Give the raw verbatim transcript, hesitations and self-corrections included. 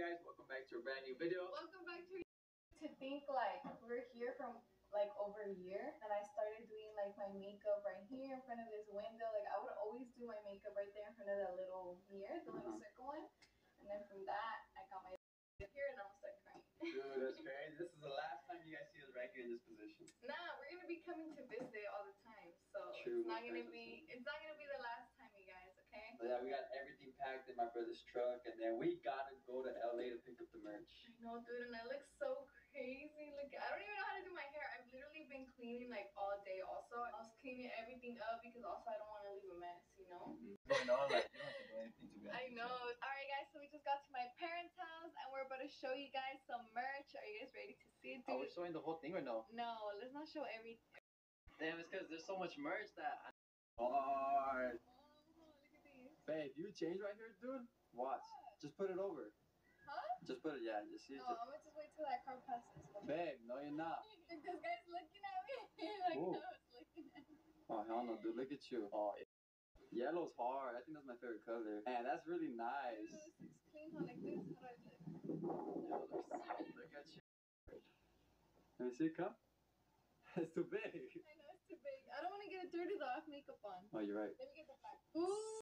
guys? Welcome back to a brand new video. Welcome back to to think like we're here from like over a year, and I started doing like my makeup right here in front of this window. Like I would always do my makeup right there in front of that little mirror, the little Uh-huh. circle one. And then from that, I got my here, and I'm gonna start crying. Dude, that's crazy. This is the last time you guys see us right here in this position. Nah, we're gonna be coming to visit all the time, so True, it's not my gonna friends be it's not gonna be the last time, you guys. Okay? So yeah, we got everything packed in my brother's truck, and then we gotta go to L A to pick up the merch. I know, dude, and I look so crazy. Look, I don't even know how to do my hair. I've literally been cleaning like all day. Also, I was cleaning everything up because also I don't want to leave a mess, you know. Mm-hmm. Going on, like you don't have to do anything to be honest. I know. All right, guys. So we just got to my parents' house, and we're about to show you guys some merch. Are you guys ready to see it, dude? Are we showing the whole thing or no? No, let's not show everything. Damn, it's because there's so much merch that. I... Hard. Oh, look at these. Babe, you change right here, dude. Watch. What? Just put it over. Huh? Just put it. Yeah. Just see. No, Just... I'm gonna just wait till that car passes. Babe, no, you're not. Look, this guy's looking at me. Like Whoa. I was looking at him. Oh hell no, dude! Look at you. Oh, yeah. Yellow's hard. I think that's my favorite color. Man, that's really nice. Dude, it's clean, huh? Like this. How do I look? Yellow looks sick. Look at you. Let me see. Come. It's too big. I know it's too big. I don't want to get it dirty though. I have makeup on. Oh, you're right. Let me get the back. Ooh.